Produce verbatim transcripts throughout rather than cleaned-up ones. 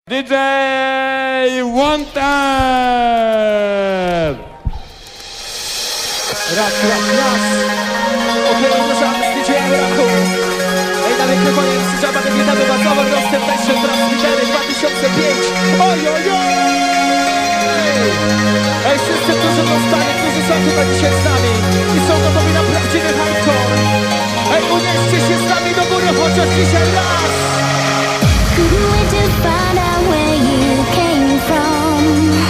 D J Wanted! Raz, raz, raz. Okej, ogłaszamy z D J Raku. Ej, na mikrofonie słyszała, że witamy was nowe dostępniejsze transmitery dwa tysiące pięć. Oj, oj, oj! Ej, wszyscy, którzy zostali, którzy są tutaj dzisiaj z nami i są gotowi na prawdziwy hardcore. Ej, unieście się z nami do góry, chociaż dzisiaj raz! Couldn't wait to find out where you came from,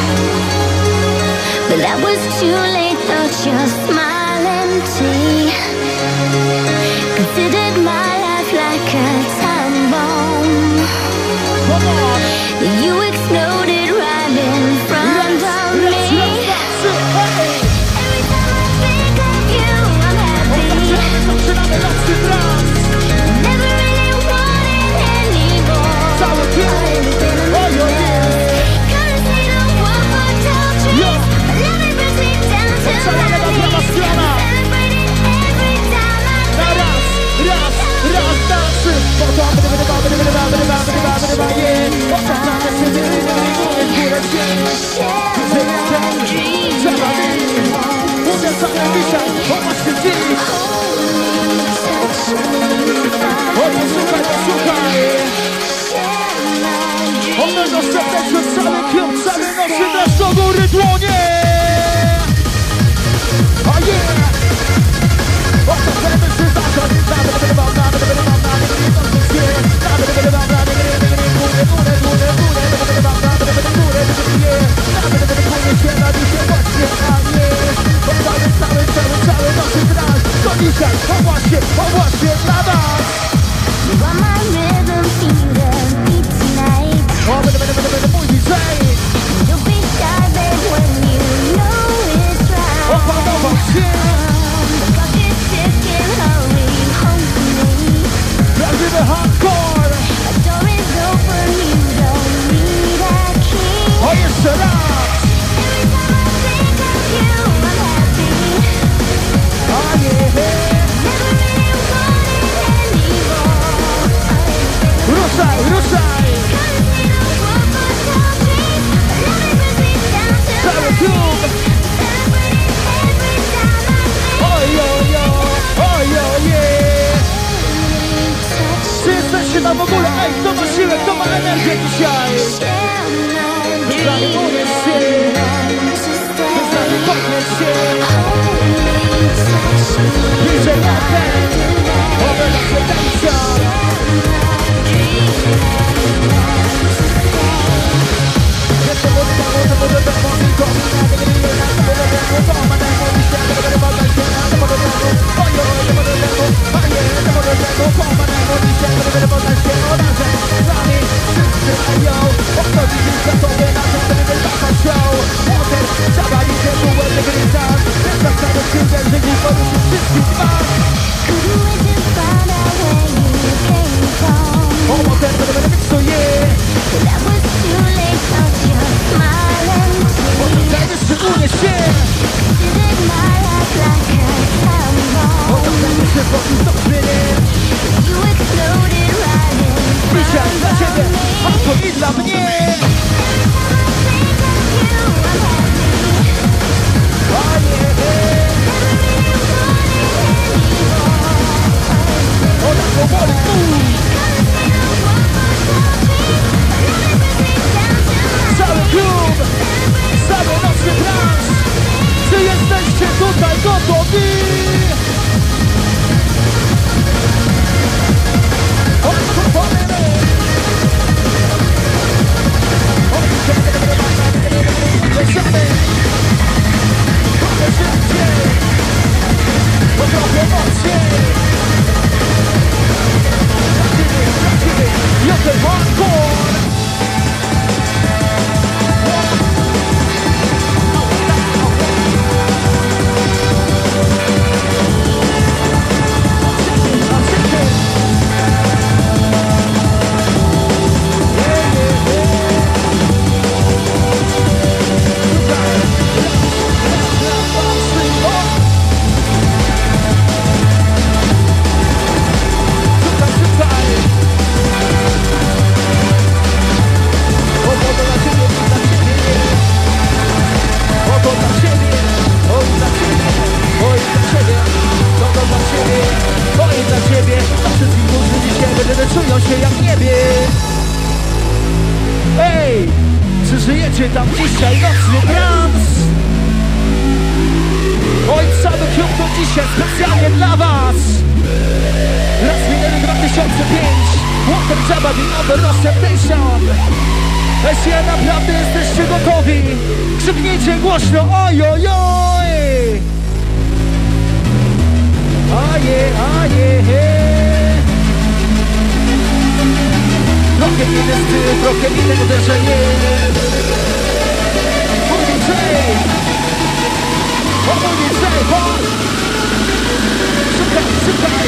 but that was too late, thought your smile empty. Considered my life like a time bomb. Come on! You exploded right in front of me. Every time I think of you, I'm happy. Zaczynamy nocny trans! Never really wanted anymore. Cały klub! Oj, oj, oj! Couldn't see the world but tall trees. But love it brings me down to Cała lewa, my prawa knees. strona! Celebrating every time I Na raz, raz, raz, na trzy! Bo to będę, będę, będę, będę, będę, będę, będę, będę, będę, je! Oczekamy się, nie wyjmuję górę ziemi! Trzeba mi! Mówię sobie dzisiaj, bo masz się dziś! O, posłuchaj, posłuchaj! One dostępne cały klub, cały nocy dasz do góry dłonie! A yeah! Oto chcemy się zacząć! Nawet będę wam, nawet będę wam, nawet będę wam, nawet będę wam, nawet będę górę, górę, górę, górę, będę wam, nawet będę górę, górę, nawet będę górę się na dzisiaj właśnie, a nie! Bo cały, cały, cały, cały nocy trans, to dzisiaj, o właśnie, o właśnie dla nas! You are my rhythm, finger, beat tonight. O, będę, będę, będę, będę mój D J! You'll be shy, babe, when you know it's right. Opanował się! The clock is ticking, hurry home to me. Prawdziwy hardcore! A door is open, you don't need a key. O, jeszcze raz! Every time I think of you, I'm happy. A nie! Never really wanted anymore. Ruszaj, ruszaj! Couldn't see the world but tall trees. But love it brings me down to Cały my klub! knees. Celebrating every time I think. Oj, oj, oj, oj, oj, Czy jesteście tam w ogóle? Ej, kto ma siłę, kto ma energię dzisiaj? Wyzwanie się! Wyzwanie podnieś się! Bliżej na ten! Oby na się tańca! Jeszcze wody, wodę, wodę, wodę, wodę, Dzisiaj dla ciebie, a to i dla mnie! O nie! Ona powoli cały klub! Cały nocny trans! Czy jesteście tutaj gotowi? przeżyjecie tam dzisiaj nocny trans. Oj, cały klub to dzisiaj specjalnie dla was. Raz minęli dwa tysiące pięć. Water Jabba, the other Receptation. Jeśli naprawdę jesteście gotowi, krzyknijcie głośno, oj, oj, oj. Aje, aje, he. Trochę inny styl, trochę inne uderzenie. Mój D J, o mój D J, chodź. Szukaj, szukaj.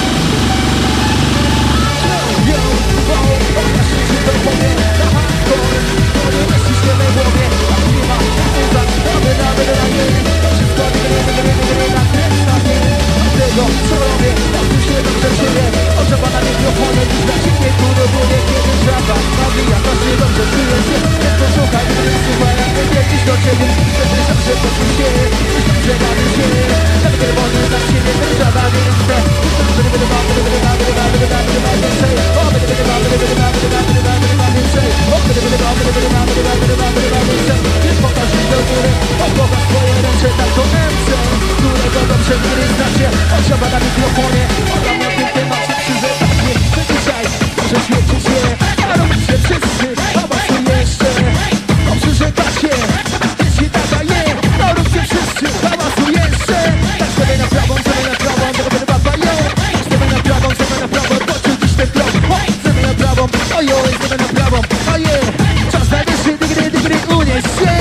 Yo, wow, pokażcie się to powie. Na hardcore, to nie mieści się we głowie. A nie ma, muza, damy, damy, damy. Wszystko nie gry, nie gry, nie gry, na kręca mnie. Tego, co robię, odbył się dobrze czuję. Oczeba na mikrofonie, dziś na ciebie tu robię. Kiedy żaba nawija, to się dobrze czuję się. Tylko słuchaj, gdy słuchaj, nie wiedzieć do ciebie. Wtedy zawsze poczuł się, myślę, że bawi się. Tak czerwony na ciebie, ten żaba nie chce. Będę wydawała, będę wydawała, będę wydawała, będę wydawała więcej. O, będę wydawała, będę wydawała, będę wydawała, będę wydawała więcej. O, będę wydawała, będę wydawała, będę wydawała, będę wydawała więcej. Więc pokaż mi do góry, opowa swoje ręce, tak to ręce, którego dobrze gry znacie. Oczeba na mikrofonie, ona na tym temacie przyzetacznie. Że dzisiaj może świecie się, a robicie wszyscy, a was tu jeszcze. Dobrze, że dacie, jeśli taka je, a róbcie wszyscy, a was tu jeszcze. Tak sobie na prawą, sobie na prawą, tego będę baba ją. Sobie na prawą, sobie na prawą, poczuł dziś ten krok. Sobie na prawą, ojoj, sobie na prawą, oje. Czas najwyższy, dygry, dygry, unieś się.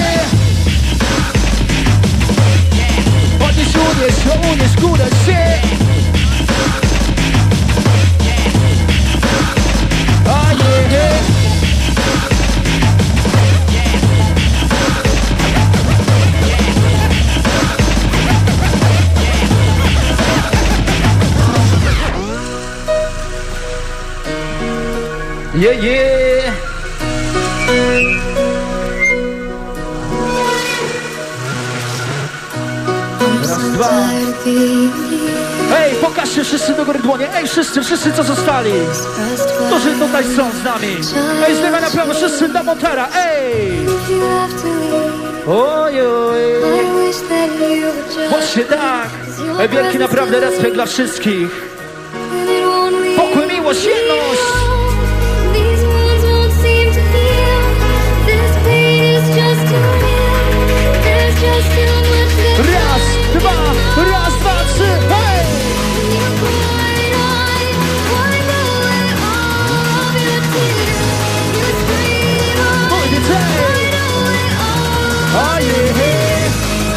Podnieś, unieś, unieś górę się. Yeah, yeah. Raz, dwa. Ej, pokażcie wszyscy do góry dłonie. Ej, wszyscy, wszyscy co zostali, którzy tutaj są z nami. Ej, z lewa na prawo, wszyscy do Montera. Ej. Oj, oj. Właśnie tak. Ej, wielki naprawdę respekt dla wszystkich. Pokój, miłość, jedność. Raz, dwa, raz, dwa, trzy, hej! Mój D J! Aje, hej!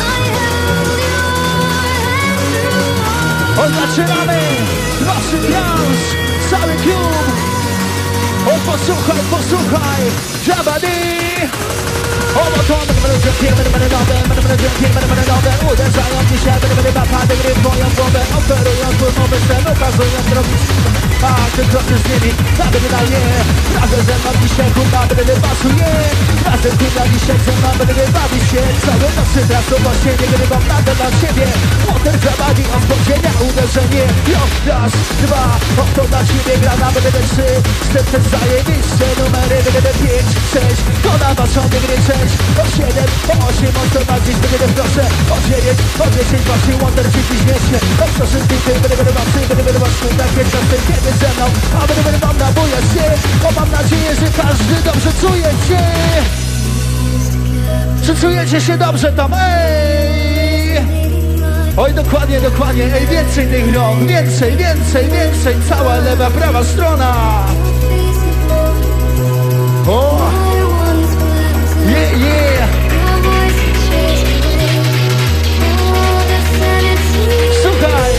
O, zaczynamy! Waszy trans, cały klub! O, posłuchaj, posłuchaj! Jabba-dee! O, bo to będę będę dźwiękiem, będę będę nowym, będę będę dźwiękiem, będę będę nowym. Uderzają dzisiaj, będę będę bapady, gry w moją głowę. Oferują płynowy sen, ukazują drogi. A ty kroczysz z nimi, nawet na nie. Razem ze mną dzisiaj chyba będę pasuje. Razem chyba dzisiaj ze mną będę bawić się. Cały nocy trasu właśnie nie grywam nadę dla ciebie. Water Jabba, od podziemia uderzenie. Jo, raz, dwa, o to dla ciebie gra na B D trzy. Wstępne zajebiście numery B D pięć, sześć. To na waszą gry sześć, o siedem, o osiem, o co na dziś będę proszę. O dziewięć, o dziesięć, właśnie Wonder dziś mieście. O co wszystkich ty, będę będę wam syn, będę będę wam syn. Takie czasy kiedy ze mną, a będę będę wam naboję się. O mam nadzieję, że każdy dobrze czuje się. Czy czujecie się dobrze tam? Ej! Oj, dokładnie, dokładnie. Ej, więcej tych rąk, więcej, więcej, więcej. Cała lewa, prawa strona. O! Yeah, yeah! Słuchaj!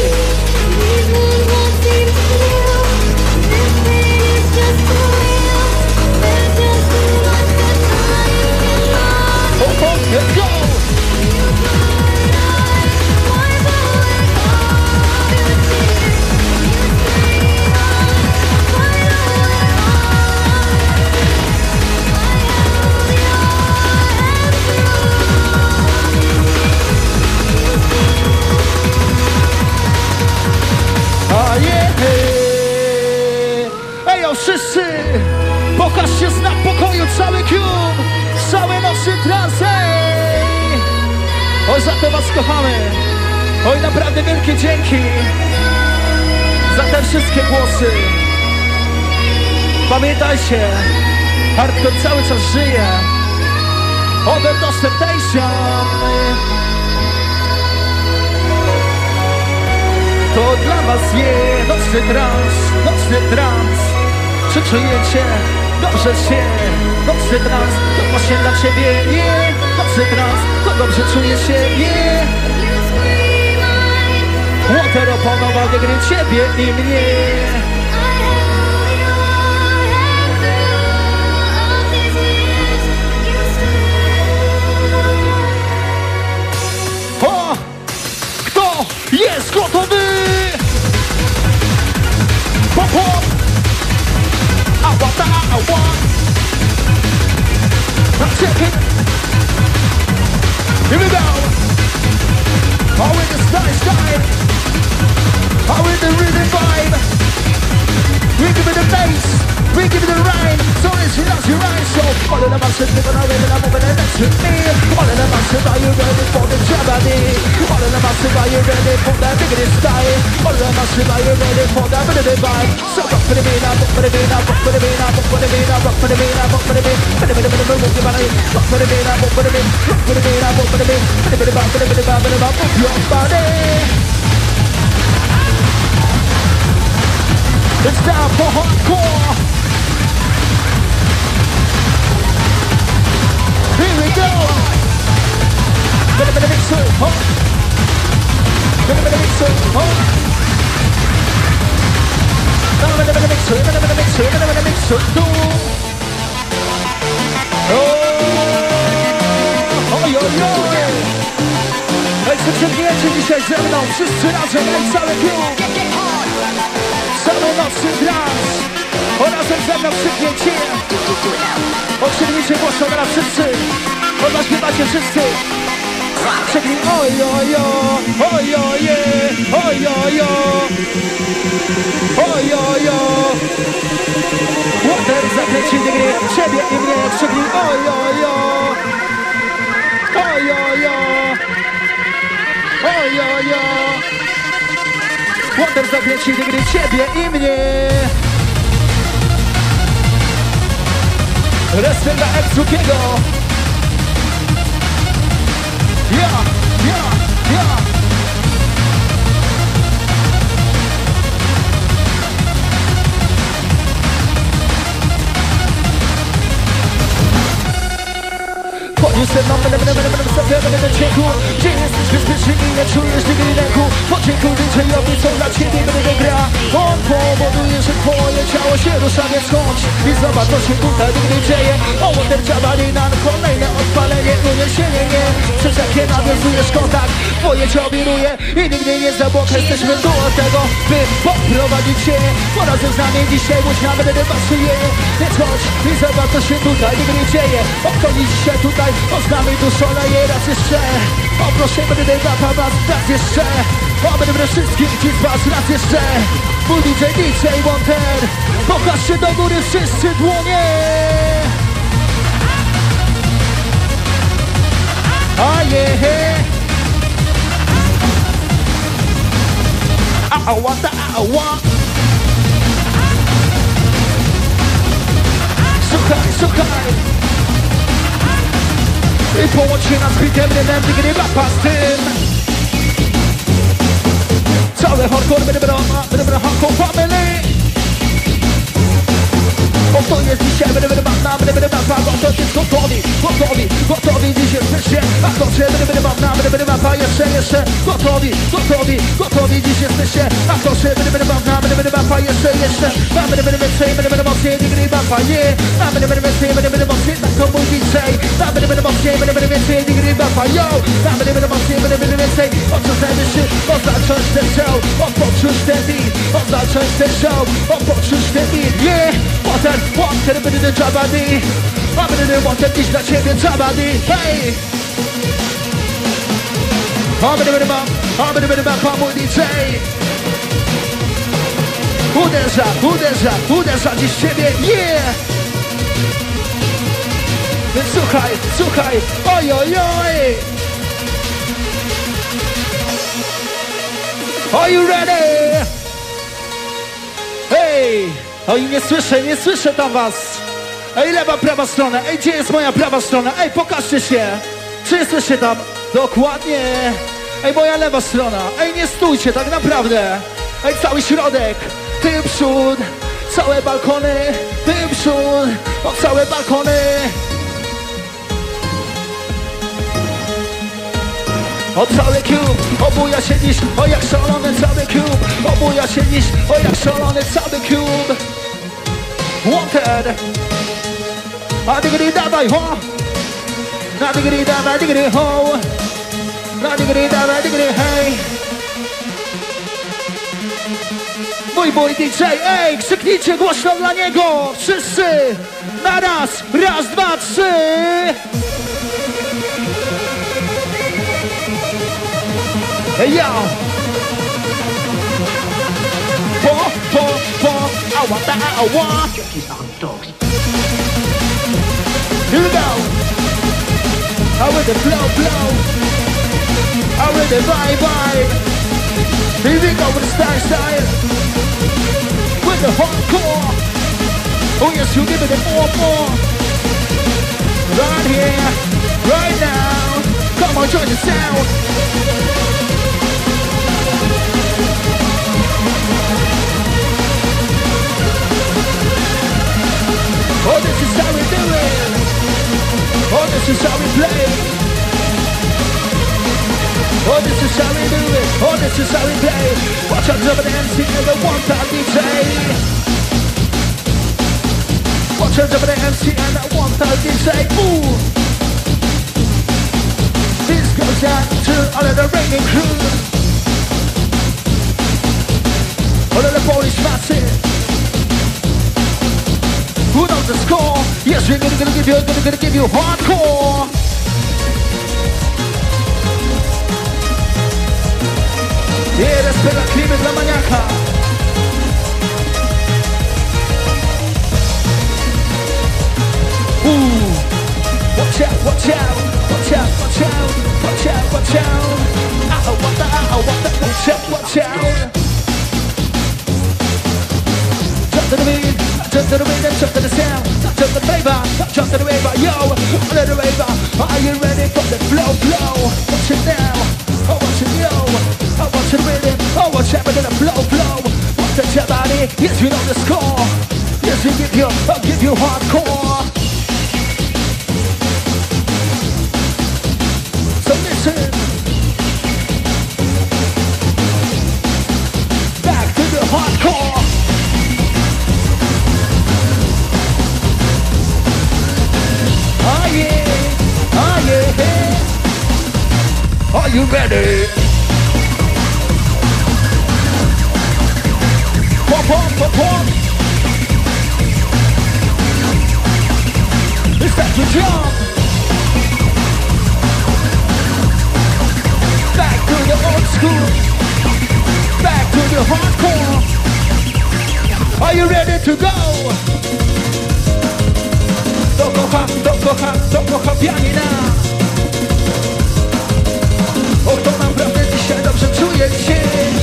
Oh, oh, let's go! bardzo was kochamy. Oj, naprawdę wielkie dzięki za te wszystkie głosy. Pamiętajcie, hardcore cały czas żyje. Overdose Temptation. To dla was je nocny trans, nocny trans. Czy czujecie dobrze się? Nocny trans, to właśnie dla ciebie je. Nocny trans, to dobrze czuje się je. Water oponował do gry ciebie i mnie. O! Kto jest gotowy? Pop, pop! Ała, ta, ała! Check it! Here we go! How in the style, style! How in the rhythm vibe! We give it the bass, we give it the rhyme. So it's not your rhyme. So all of the masses living out in the moment and that's with me. All of the masses, are you ready for the Jabadi? All of the masses, are you ready for that biggity style? All of the masses, are you ready for that biggity vibe? So rock for the beat, rock for the beat, rock for the beat, rock for the beat, rock for the beat, rock for the beat, for the beat, for the beat, move your body. Rock for the beat, rock for the beat, rock for the beat, rock for the beat, for the beat, for the beat, for the beat, for the beat, move your body. It's time for hardcore. Here we go. Bit of a mixer, huh? Bit of a mixer, huh? Bit of a mixer, bit of a mixer, bit of a mixer, do. Oh, oh, yo, yo. Ej, przeciągnięcie dzisiaj ze mną, wszyscy razem, ej, cały klub. Cały nocny trans. O, razem ze mną krzyknięcie. Okrzyknijcie głośno teraz wszyscy. Chyba śpiewacie wszyscy. Krzyknij ojojo, ojoje, ojojo, ojojo. Water zakręci gry, ciebie i mnie. Krzyknij ojojo, ojojo, ojojo. Water zakręci gry, ciebie i mnie. Respekt dla Exukiego. Ja, ja, ja. Chodzisz ze mną, będę, będę, będę, będę, będę, będę ciekł. Gdzie jesteś bezpieczny i nie czujesz nigdy ręku? Podziękuj D J-owi, co dla ciebie będę gra. On powoduje, że twoje ciało się rusza, więc chodź i zobacz, co się tutaj nigdy dzieje. O, Water Jabadi na kolejne odpalenie, uniesienie, nie. Przez jakie nawiązujesz kontakt, twoje ciało wiruje i nigdy nie zabłąka. Jesteśmy tu od tego, by poprowadzić się. Bo razem z nami dzisiaj łódź nawet debatuje. Więc chodź i zobacz, co się tutaj nigdy dzieje. O, kto dzisiaj tutaj o, z nami tu szaleje raz jeszcze. O, proszę, będę debata was raz jeszcze. O, będę wszystkich ci z was raz jeszcze. Mój D J, D J Water. Pokażcie do góry wszyscy dłonie. A je. A ała, ta ała. Słuchaj, słuchaj. I połącz się nas bitem, rymem, digry, rapa z tym. Cały hardcore, będę brama, będę brama, hardcore family. O, to jest dzisiaj, będę będę bana, będę będę bana, to jest gotowi, gotowi, gotowi, dziś jesteście. A to się, będę będę bana, będę będę bana, jeszcze, jeszcze. Gotowi, gotowi, gotowi, dziś jesteście. A to się, będę będę bana, będę będę bana, jeszcze, jeszcze. A będę będę więcej, będę będę mocniej, digry, bana, je. A będę będę więcej, będę będę mocniej, tak to mój D J. A będę będę mocniej, będę będę więcej, digry, bana, yo. A będę będę mocniej, będę będę więcej. O co najwyższy, o zacząć ten show, o poczuć ten beat, o zacząć ten show, o poczuć ten beat, yeah. Water, water, będę the Jabadi. A będę the water, dziś dla ciebie Jabadi, hej. A będę będę mam, a będę będę mam, pan mój D J. Uderza, uderza, uderza dziś ciebie, yeah. Więc słuchaj, słuchaj, oj, oj, oj. Are you ready? Hej! Oj, nie słyszę, nie słyszę tam was. Ej, lewa, prawa strona. Ej, gdzie jest moja prawa strona? Ej, pokażcie się. Czy jesteście tam? Dokładnie. Ej, moja lewa strona. Ej, nie stójcie, tak naprawdę. Ej, cały środek. Ty przód. Całe balkony. Ty przód. O, całe balkony. O, cały klub, obuja się dziś, o jak szalony cały klub. Obuja się dziś, o jak szalony cały klub. Wanted. A digri dawaj ho. Na digri dawaj digri ho. Na digri dawaj digri hej. Mój mój D J, ej, krzyknijcie głośno dla niego. Wszyscy na raz, raz, dwa, trzy. Hey yo! Po, po, po, I want that, I want. Jockeys are dogs. Here we go! I with the flow, flow. I with the vibe, vibe. Here we go with the style, style. With the hardcore. Oh yes, you give it more, more. Right here, right now. Come on, join the sound. Oh, this is how we do it. Oh, this is how we play. Oh, this is how we do it. Oh, this is how we play. Watch out over the M C and the one-time D J. Watch out over the M C and the one-time D J. Ooh. This goes out to all of the reigning crew. All of the Polish masses. Who knows the score? Yes, we're gonna, gonna give you, gonna, gonna give you hardcore. Yeah, let's play la clima dla maniaka. Ooh, watch out, watch out, watch out, watch out, watch out, watch out. I want that, I want that, watch out, watch out. Jump to the beat. Jump to the rhythm, jump to the sound, jump to the flavor, jump to the river, yo, let the river. Are you ready for the flow, flow? Watch it now, oh watch it yo, oh watch the rhythm, oh watch it with the flow, flow. Watch the your body, yes we know the score, yes we give you, I'll give you hardcore. So listen, back to the hardcore. Oh yeah, oh yeah. Are you ready? Pop, pop, pop, pop. It's time to jump. Back to the old school. Back to the hardcore. Are you ready to go? To kocha, to kocha, to kocha pianina. O, kto naprawdę dzisiaj dobrze czuje się?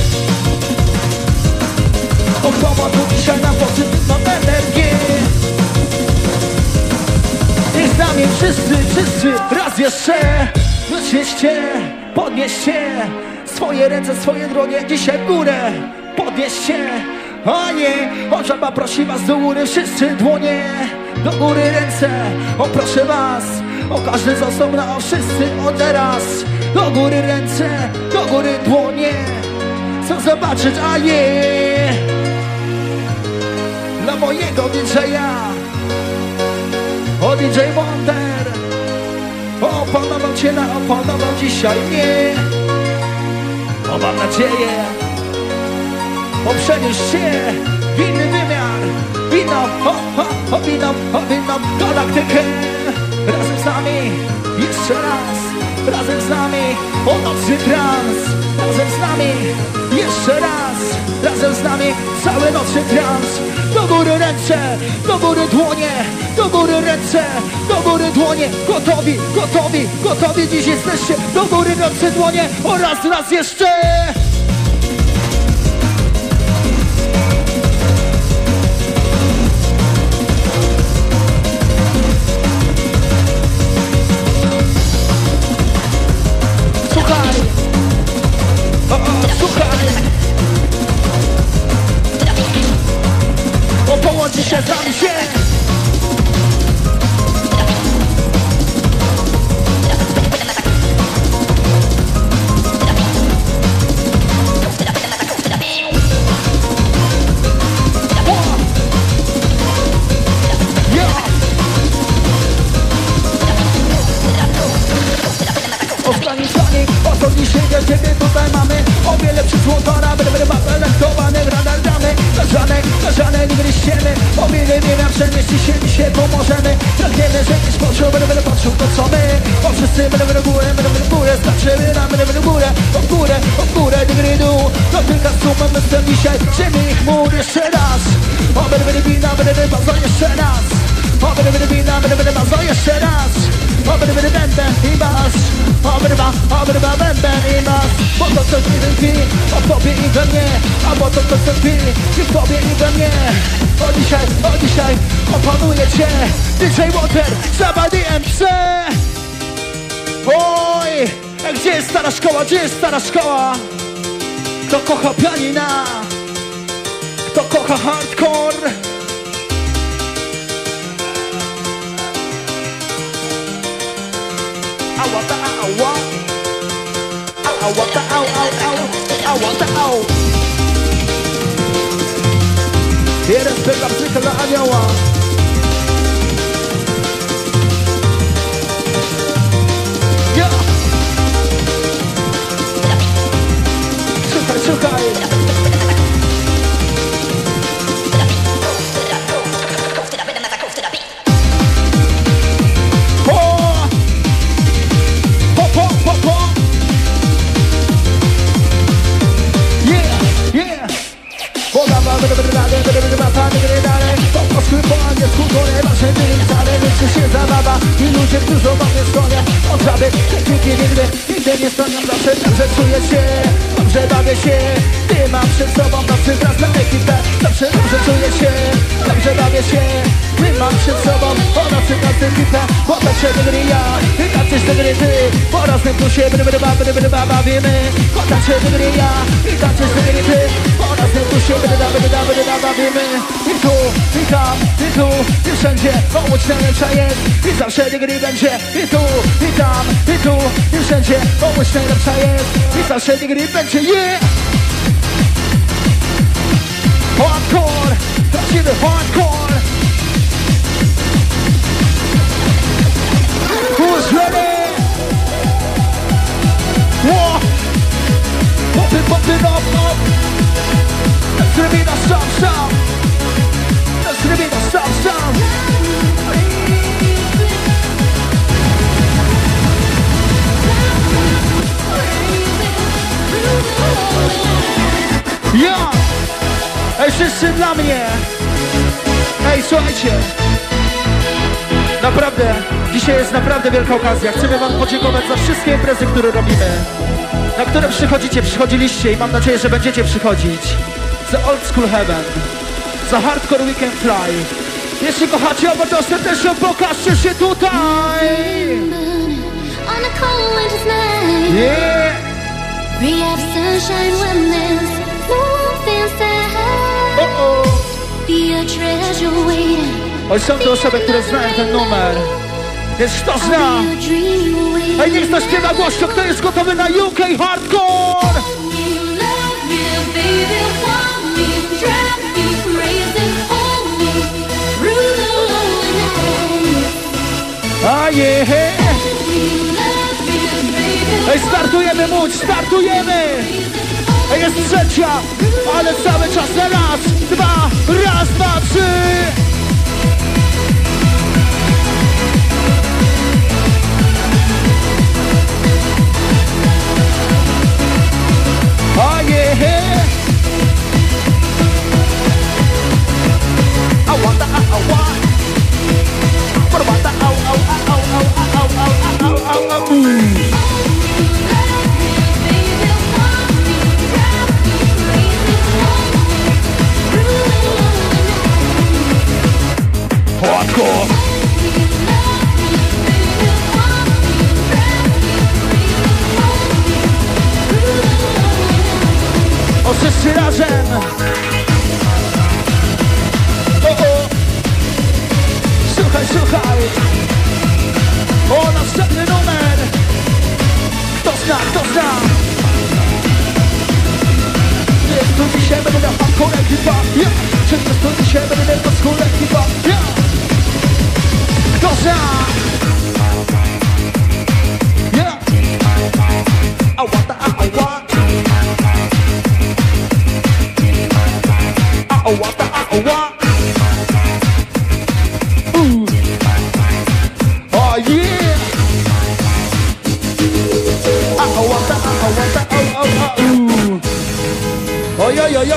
O, kto ma tu dzisiaj na pozytywną energię? I z nami wszyscy, wszyscy raz jeszcze. Podnieście, podnieście swoje ręce, swoje dłonie dzisiaj w górę. Podnieście, a nie, o żaba prosi was do góry, wszyscy dłonie. Do góry ręce, o proszę was, o każdy z osobna, o wszyscy od teraz. Do góry ręce, do góry dłonie. Chcę zobaczyć, a je dla mojego D J-a. O D J Wonder, opanował cię na opanował dzisiaj mnie. O mam nadzieję, o przenieś się w inny wymiar. Winą, o, o, o winą, o winą galaktykę. Razem z nami, jeszcze raz. Razem z nami, o nocny trans. Razem z nami, jeszcze raz. Razem z nami, cały nocny trans. Do góry ręce, do góry dłonie. Do góry ręce, do góry dłonie. Gotowi, gotowi, gotowi dziś jesteście. Do góry ręce, dłonie. O raz, raz jeszcze. Zawsze mieści się dzisiaj pomożemy. Pragniemy, żebyś poczuł, będę, będę poczuł to co my. O wszyscy będę, będę w górę, będę, będę w górę. Znaczymy nam, będę, będę w górę. O w górę, o w górę, dygry dół. Dotyka sumę, myślę dzisiaj ziemi ich mur jeszcze raz. O będę, będę wina, będę, będę bazo jeszcze raz. O będę, będę wina, będę, będę bazo jeszcze raz. O będę, będę będę i bas. O będę ba, o będę ba, będę i bas. Bo to coś mi tkwi, o tobie i we mnie. A bo to coś tkwi, i w tobie i we mnie. O dzisiaj, o dzisiaj opanuję cię. D J Water, Saba D M C. Oj, a gdzie jest stara szkoła, gdzie jest stara szkoła? Kto kocha pianina? Kto kocha hardcore? Ała, ta, ała. Ała, ta, au, au, au. Ała, ta, au. Jeden z dla psycha dla anioła. Yeah. Słuchaj, słuchaj. Po angielsku to nie ma wszędzie wcale, liczy się zabawa i ludzie, którzy o mnie stronie od żaby, nigdy, nigdy, nigdy nie stonią. Zawsze dobrze czuję się, dobrze bawię się. Ty mam przed sobą nocy wraz na ekipę. Zawsze dobrze czuję się, dobrze bawię się. Ty mam przed sobą o nocy wraz na ekipę. Bo tak się wygry ja i tak też wygry ty. Po razem tu się bry, bry, ba, bry, bry, ba, bawimy. Bo tak się wygry ja i tak też wygry ty. Po razem tu się bry, da, bry, da, bry, da, bawimy. I tu, i tam, i tu, i wszędzie. Łódź najlepsza jest i zawsze gry będzie. I tu, i tam, i tu, i wszędzie. Łódź najlepsza jest i zawsze gry będzie. Yeah! Hardcore, prawdziwy hardcore. Who's ready? Whoa! Pop it, pop it up, up. That's gonna be the stop, stop. That's gonna be the stop, stop. Ja! Ej, wszyscy dla mnie! Ej, słuchajcie! Naprawdę, dzisiaj jest naprawdę wielka okazja. Chcemy wam podziękować za wszystkie imprezy, które robimy. Na które przychodzicie, przychodziliście i mam nadzieję, że będziecie przychodzić. Za Old School Heaven. Za Hardcore Weekend Fly. Jeśli kochacie oba, to serdecznie pokażcie się tutaj! Yeah! We have sunshine when there's nothing sad. Oh, oh. Be a treasure waiting. Oj, są te osoby, które znają ten numer. Więc kto zna? Be a dream waiting. Ej, niech to śpiewa głośno, kto jest gotowy na U K Hardcore! A yeah. Ej, startujemy, Łódź, startujemy! Ej, jest trzecia, ale cały czas na raz, dwa, raz, dwa, trzy! A yeah. Ała, ta, ała. Ała, ta, ała, ała, ała, ała, ała, ała, ała. Hardcore. O, wszyscy razem. O, o. Słuchaj, słuchaj. O, następny numer. Kto zna, kto zna? Jest tu dzisiaj, będę miał hardcore ekipa. Yeah. Czy jest tu dzisiaj, będę miał hardcore ekipa. Yeah. Kto zna? Yeah. Ała, ta, ała. Ała, ta, ała.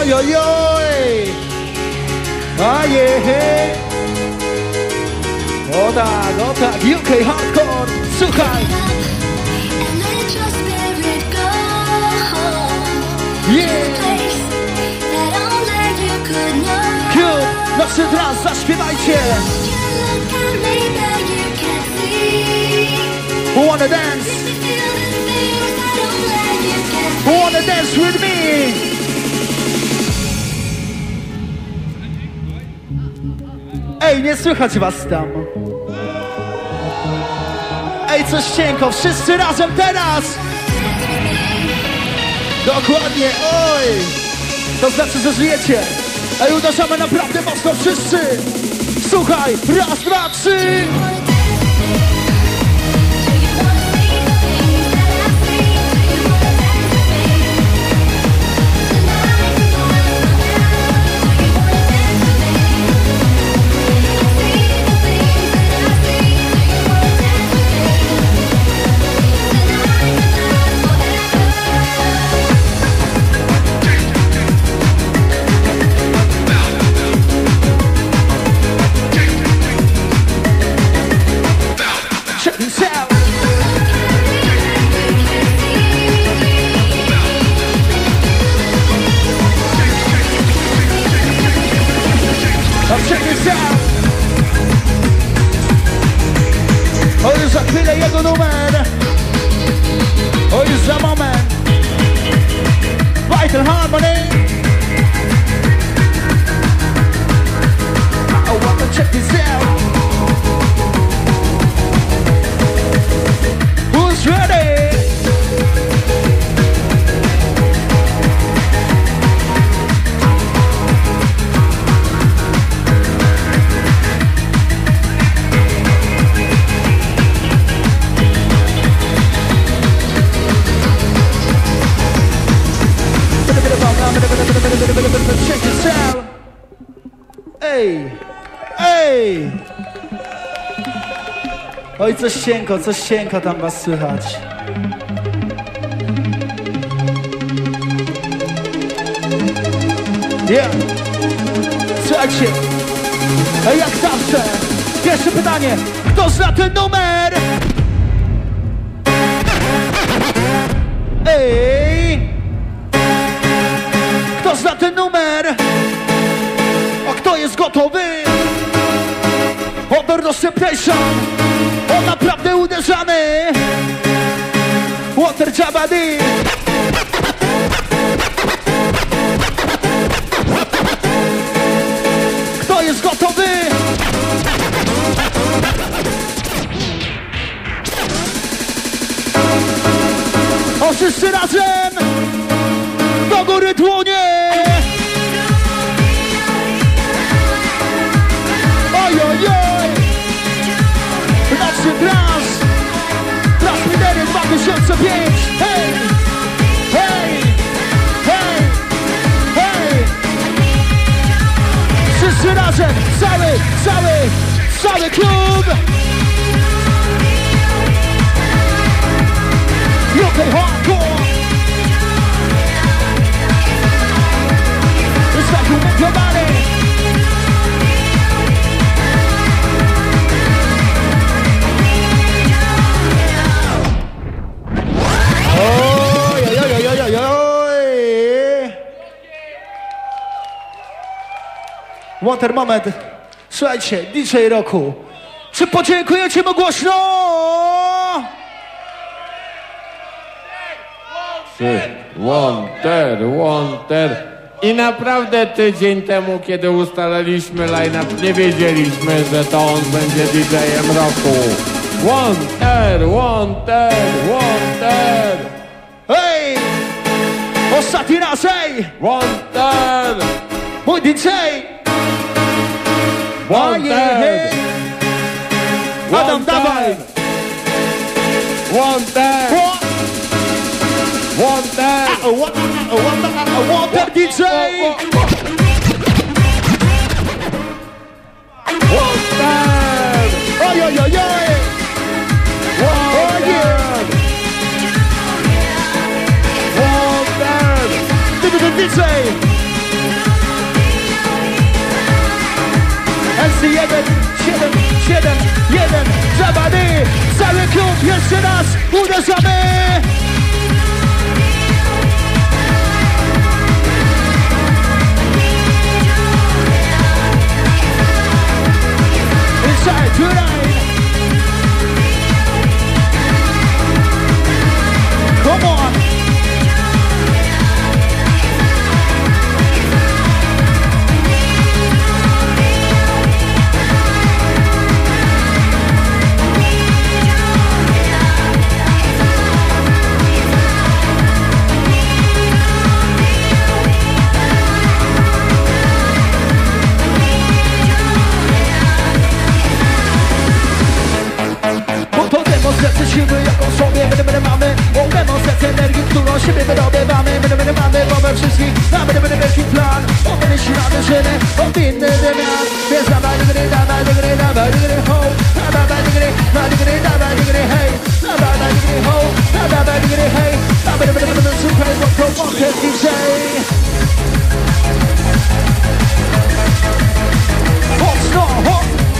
Oj, oj, oj! A je! O tak, o tak, U K Hardcore! Słuchaj! Yeah! Cute! Nocy trans, zaśpiewajcie! Who wanna dance? Who wanna dance with me? Ej, nie słychać was tam. Ej, coś cienko, wszyscy razem teraz! Dokładnie, oj! To znaczy, że żyjecie. Ej, uderzamy naprawdę mocno wszyscy! Słuchaj, raz, dwa, trzy! O, już za chwilę jego numer. O, już za moment. Vital Harmony. I want to check this out. Who's ready? Check this out. Ej, ej. Oj, coś cienko, coś cienko tam was słychać. Yeah. Słuchajcie, ej, jak zawsze. Pierwsze pytanie, kto zna ten numer? Ej. Kto zna ten numer? A kto jest gotowy? Overdose Temptation. On naprawdę uderzany. Water Jabadi. Kto jest gotowy? O, wszyscy razem! Do góry dłonie! Oj, oj, oj! Nocny trans! Transmitery dwa tysiące pięć! Hej! Hej! Hej! Hej! Wszyscy razem! Cały, cały, cały klub! U K Hardcore! It's like you move your body. Oj, oj, oj, oj, oj, oj. Water moment. Słuchajcie, D J Roku. Czy podziękujecie mu głośno? Wanted, wanted. I naprawdę tydzień temu, kiedy ustalaliśmy line-up, nie wiedzieliśmy, że to on będzie D J-em roku. Wanted, wanted, wanted. Hej! Ostatni raz, hej! Wanted! Mój D J! Wanted! Adam, dawaj! Wanted! Wanted! Wanted D J! Wanted! Oj, oj, oj, oj! Wanted! Wanted! D J! Wszyscy jeden, siedem, siedem, jeden. Zawady, cały klub, jeszcze raz uderzamy. Inside tonight. Come on. Demonstrację siły, jaką sobie my, my mamy. O demonstrację energii, którą siebie wydobywamy. My, my, my mamy wobec wszystkich. Mamy, my, my, wielki plan. O myśli na wyżyny, o inny wymiar. Więc dawaj gry, dawaj gry, dawaj gry, ho. Dawaj gry, dawaj gry, dawaj gry, hej. Dawaj gry, ho. Dawaj gry, hej. Dawaj gry, dawaj gry, słuchaj, bo to mogę D J. Mocno, ho.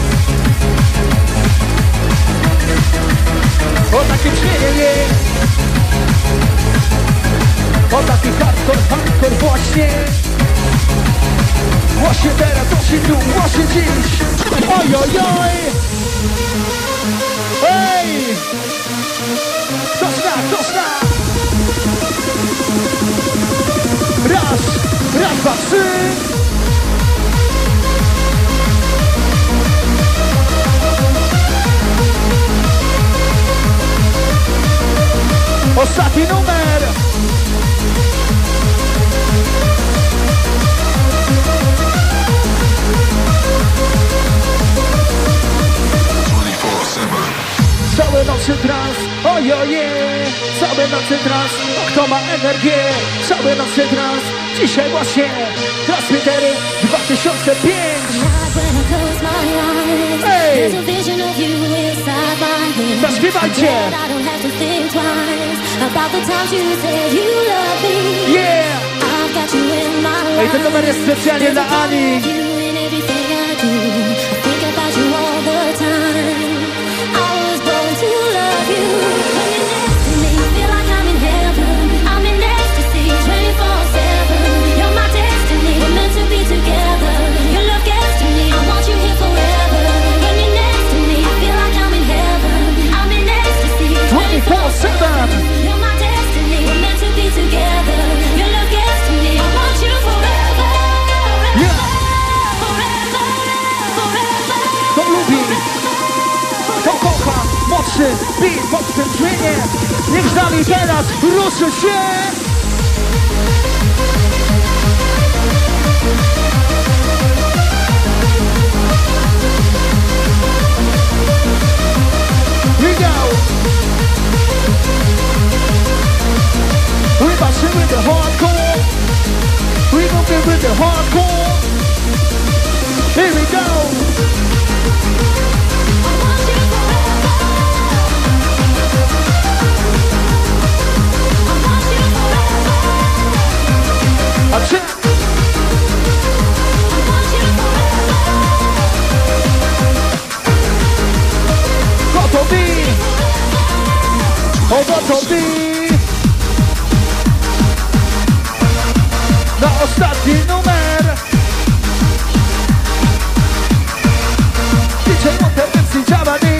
O takim śmieje, o taki hardcore, hardcore właśnie. Właśnie teraz, właśnie tu, właśnie dziś. Oj, oj, oj. Ej! Kto zna, kto zna? Raz, raz, dwa, trzy. Ostatni numer! Całe nocy trans, ojoje! Całe nocy trans, kto ma energię? Całe nocy trans, dzisiaj właśnie Transmitery dwa tysiące pięć! Ej! Zaśpiewajcie! Yeah! Ej, ten numer jest specjalnie dla Ani! twenty-four seven. You're my destiny. We're meant to be together. Your love gets to me. I want you forever. Yeah. Forever. Forever. Kto lubi, kto kocha, mocny beat, mocny dźwięk. Niech z nami teraz ruszy się. We go. We bustin' with the hardcore. We gon' be with the hardcore. Here we go. I want you forever. I want you forever. I check. I want you forever. Gotowi. O, gotowi. Na ostatni numer D J Monter M C Javadi.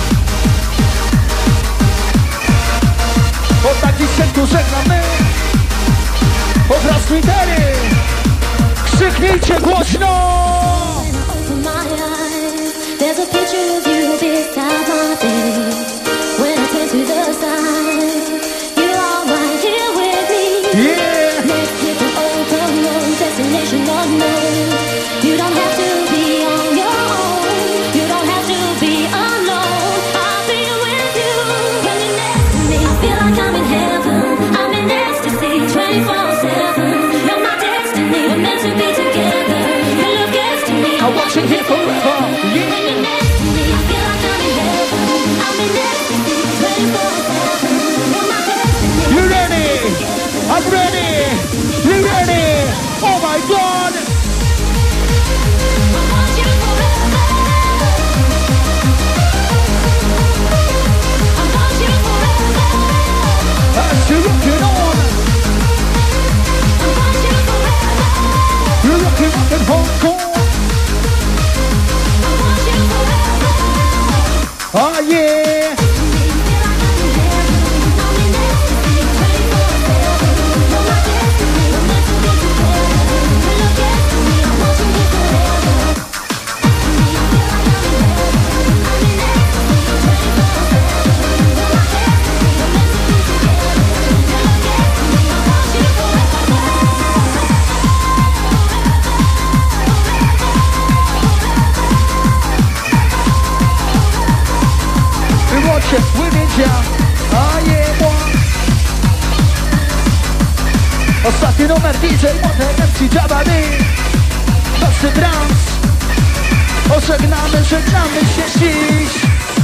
O taki się tu żegnamy. Od Transmitery krzyknijcie głośno. There's a picture of you beside my bed. When I turn to the side, you are right here with me. Yeah. Let's hit the open road, destination unknown. You don't have to be on your own. You don't have to be alone. I'll be with you when you're next to me. I feel like I'm in heaven. I'm in ecstasy, twenty-four seven. You're my destiny. We're meant to be together. Your love gets to me. I want you here forever. Yeah. When you're next to me, I feel like I'm in heaven. I'm in ecstasy, twenty-four seven. You're my destiny. You ready? I'm ready. You ready? Oh my God! I want you forever. watch it, women jam. A je one. Ostatni numer D J Motek, M C Jabadi. Nocy trans. Ożegnamy, żegnamy się dziś.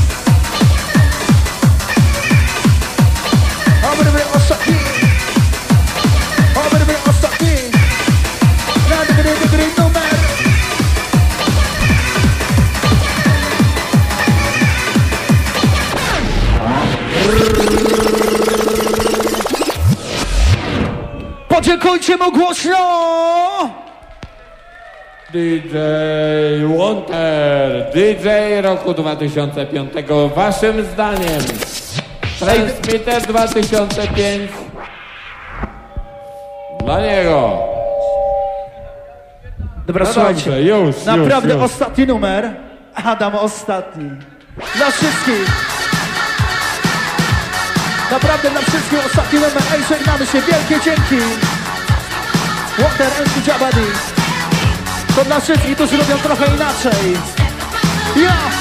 Obrywy ostatni. Obrywy ostatni. Na gry, gry numer. Podziękujcie mu głośno! D J Wonder, D J roku dwa tysiące piątego. Waszym zdaniem Transmitter dwa tysiące pięć dla niego. Dobra, No słuchajcie, dobrze, już, naprawdę już, już. ostatni numer. Adam ostatni. Dla wszystkich. Naprawdę dla wszystkich ostatni numer. Ej, żegnamy się. Wielkie dzięki. Wonder M C Jabadi. To dla wszystkich, którzy robią trochę inaczej. Ja!